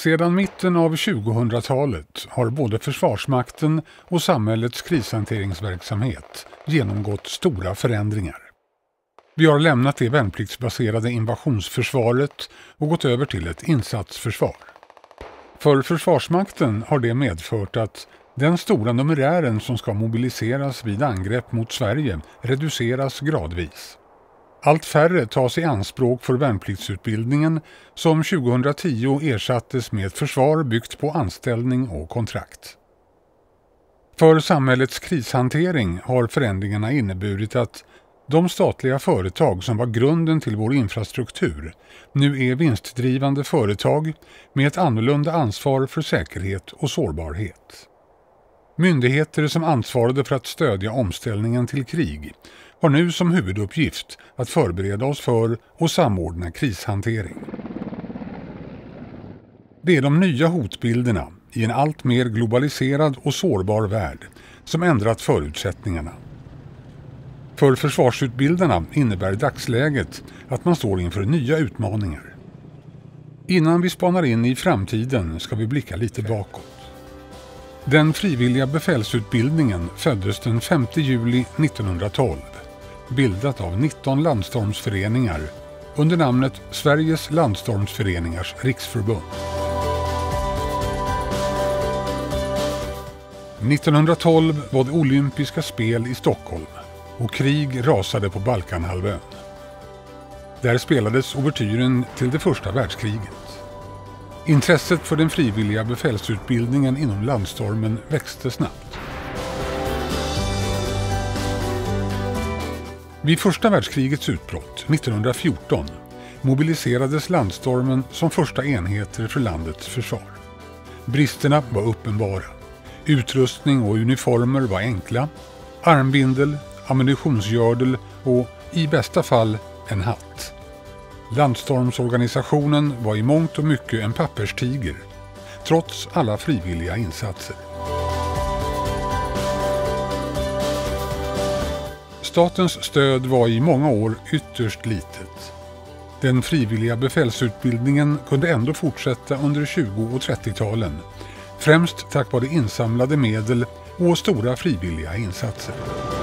Sedan mitten av 2000-talet har både Försvarsmakten och samhällets krishanteringsverksamhet genomgått stora förändringar. Vi har lämnat det värnpliktsbaserade invasionsförsvaret och gått över till ett insatsförsvar. För Försvarsmakten har det medfört att den stora numerären som ska mobiliseras vid angrepp mot Sverige reduceras gradvis. Allt färre tas i anspråk för värnpliktsutbildningen som 2010 ersattes med ett försvar byggt på anställning och kontrakt. För samhällets krishantering har förändringarna inneburit att de statliga företag som var grunden till vår infrastruktur nu är vinstdrivande företag med ett annorlunda ansvar för säkerhet och sårbarhet. Myndigheter som ansvarade för att stödja omställningen till krig har nu som huvuduppgift att förbereda oss för och samordna krishantering. Det är de nya hotbilderna i en allt mer globaliserad och sårbar värld som ändrat förutsättningarna. För försvarsutbildarna innebär dagsläget att man står inför nya utmaningar. Innan vi spanar in i framtiden ska vi blicka lite bakåt. Den frivilliga befälsutbildningen föddes den 5 juli 1912, bildat av 19 landstormsföreningar under namnet Sveriges landstormsföreningars riksförbund. 1912 var det olympiska spel i Stockholm och krig rasade på Balkanhalvön. Där spelades ouvertyren till det första världskriget. Intresset för den frivilliga befälsutbildningen inom landstormen växte snabbt. Vid första världskrigets utbrott 1914 mobiliserades landstormen som första enheter för landets försvar. Bristerna var uppenbara. Utrustning och uniformer var enkla, armbindel, ammunitionsgördel och i bästa fall en hatt. Landstormsorganisationen var i mångt och mycket en papperstiger, trots alla frivilliga insatser. Statens stöd var i många år ytterst litet. Den frivilliga befälsutbildningen kunde ändå fortsätta under 20- och 30-talen, främst tack vare insamlade medel och stora frivilliga insatser.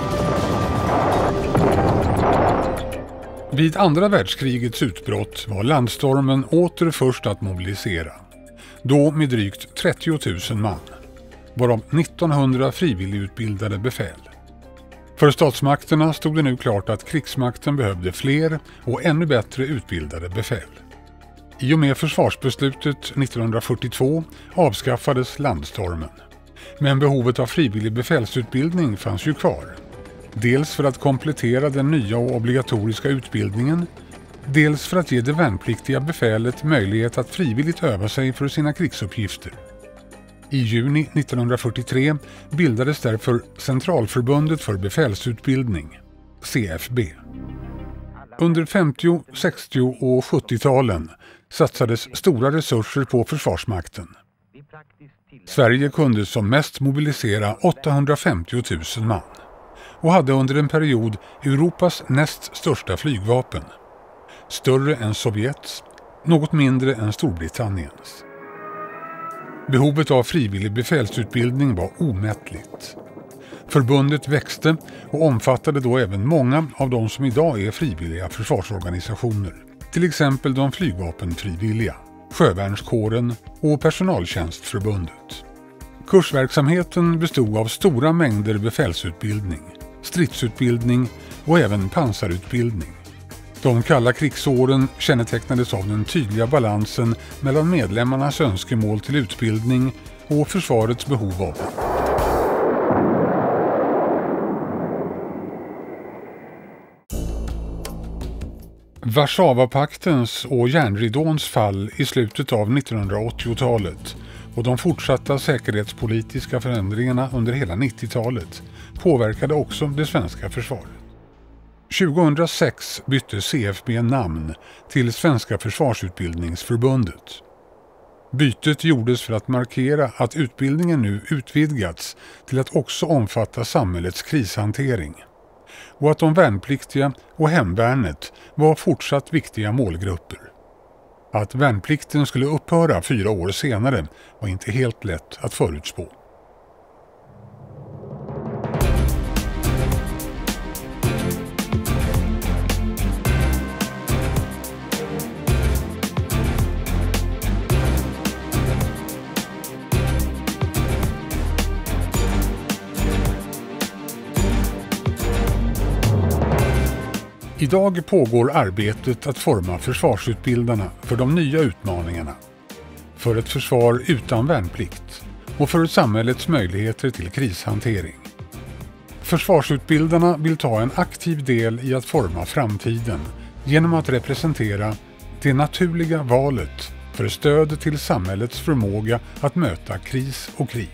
Vid andra världskrigets utbrott var landstormen åter först att mobilisera. Då med drygt 30 000 man, varav 1900 frivilligutbildade befäl. För statsmakterna stod det nu klart att krigsmakten behövde fler och ännu bättre utbildade befäl. I och med försvarsbeslutet 1942 avskaffades landstormen. Men behovet av frivillig befälsutbildning fanns ju kvar. Dels för att komplettera den nya och obligatoriska utbildningen, dels för att ge det värnpliktiga befälet möjlighet att frivilligt öva sig för sina krigsuppgifter. I juni 1943 bildades därför Centralförbundet för befälsutbildning, CFB. Under 50-, 60- och 70-talen satsades stora resurser på Försvarsmakten. Sverige kunde som mest mobilisera 850 000 man och hade under en period Europas näst största flygvapen. Större än Sovjets, något mindre än Storbritanniens. Behovet av frivillig befälsutbildning var omättligt. Förbundet växte och omfattade då även många av de som idag är frivilliga försvarsorganisationer. Till exempel de flygvapenfrivilliga, sjövärnskåren och personaltjänstförbundet. Kursverksamheten bestod av stora mängder befälsutbildning, stridsutbildning och även pansarutbildning. De kalla krigsåren kännetecknades av den tydliga balansen mellan medlemmarnas önskemål till utbildning och försvarets behov av den. Warszawapaktens och järnridåns fall i slutet av 1980-talet och de fortsatta säkerhetspolitiska förändringarna under hela 90-talet påverkade också det svenska försvaret. 2006 bytte CFB namn till Svenska försvarsutbildningsförbundet. Bytet gjordes för att markera att utbildningen nu utvidgats till att också omfatta samhällets krishantering och att de värnpliktiga och hemvärnet var fortsatt viktiga målgrupper. Att värnplikten skulle upphöra 4 år senare var inte helt lätt att förutspå. Idag pågår arbetet att forma försvarsutbildarna för de nya utmaningarna, för ett försvar utan värnplikt och för samhällets möjligheter till krishantering. Försvarsutbildarna vill ta en aktiv del i att forma framtiden genom att representera det naturliga valet för stöd till samhällets förmåga att möta kris och krig.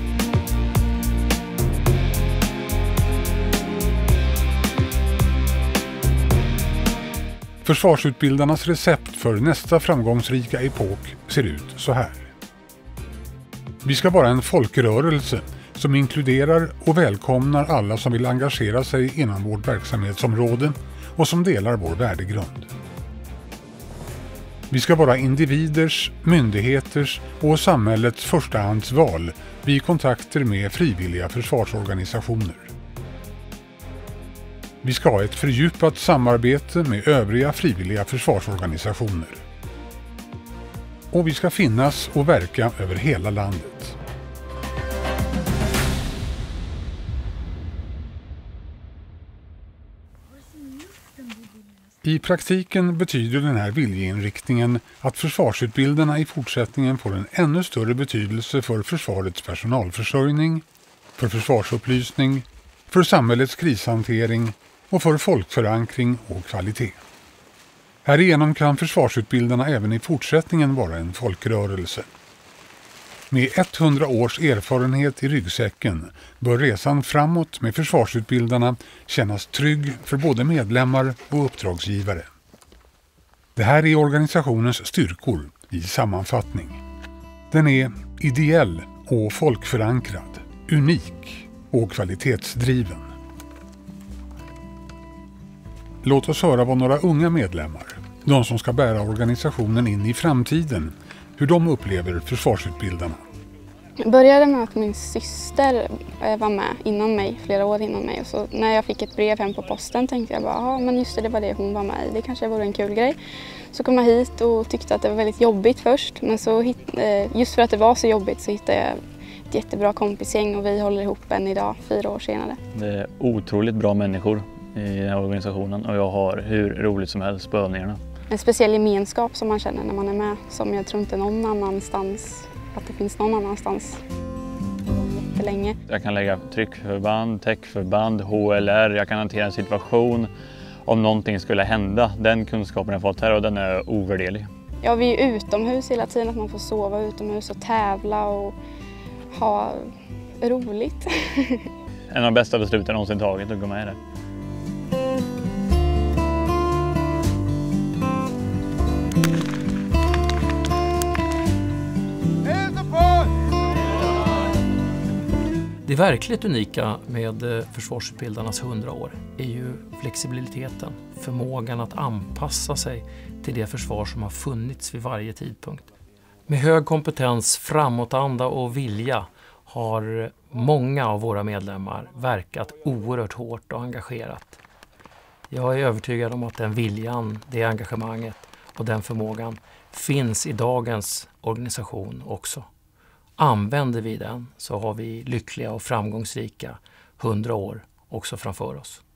Försvarsutbildarnas recept för nästa framgångsrika epok ser ut så här. Vi ska vara en folkrörelse som inkluderar och välkomnar alla som vill engagera sig inom vårt verksamhetsområde och som delar vår värdegrund. Vi ska vara individers, myndigheters och samhällets förstahandsval vid kontakter med frivilliga försvarsorganisationer. Vi ska ha ett fördjupat samarbete med övriga frivilliga försvarsorganisationer. Och vi ska finnas och verka över hela landet. I praktiken betyder den här viljeinriktningen att försvarsutbildarna i fortsättningen får en ännu större betydelse för försvarets personalförsörjning, för försvarsupplysning, för samhällets krishantering och för folkförankring och kvalitet. Härigenom kan försvarsutbildarna även i fortsättningen vara en folkrörelse. Med 100 års erfarenhet i ryggsäcken bör resan framåt med försvarsutbildarna kännas trygg för både medlemmar och uppdragsgivare. Det här är organisationens styrkor i sammanfattning. Den är ideell och folkförankrad, unik och kvalitetsdriven. Låt oss höra vad några unga medlemmar, de som ska bära organisationen in i framtiden, hur de upplever försvarsutbildarna. Jag började med att min syster var med innan mig, flera år innan mig. Och så när jag fick ett brev hem på posten tänkte jag bara, ja men just det var det hon var med i, det kanske vore en kul grej. Så kom jag hit och tyckte att det var väldigt jobbigt först, men så just för att det var så jobbigt så hittade jag ett jättebra kompisgäng och vi håller ihop än idag, 4 år senare. Det är otroligt bra människor i den här organisationen och jag har hur roligt som helst på övningarna. En speciell gemenskap som man känner när man är med, som jag tror inte någon annanstans, att det finns någon annanstans jättelänge. Jag kan lägga tryckförband, täckförband, HLR, jag kan hantera en situation om någonting skulle hända. Den kunskapen jag fått här och den är ovärderlig. Ja, vi är utomhus hela tiden, att man får sova utomhus och tävla och ha roligt. En av de bästa besluten jag någonsin tagit att gå med i det. Det verkligt unika med försvarsutbildarnas 100 år är ju flexibiliteten, förmågan att anpassa sig till det försvar som har funnits vid varje tidpunkt. Med hög kompetens, framåtanda och vilja har många av våra medlemmar verkat oerhört hårt och engagerat. Jag är övertygad om att den viljan, det engagemanget och den förmågan finns i dagens organisation också. Använder vi den så har vi lyckliga och framgångsrika 100 år också framför oss.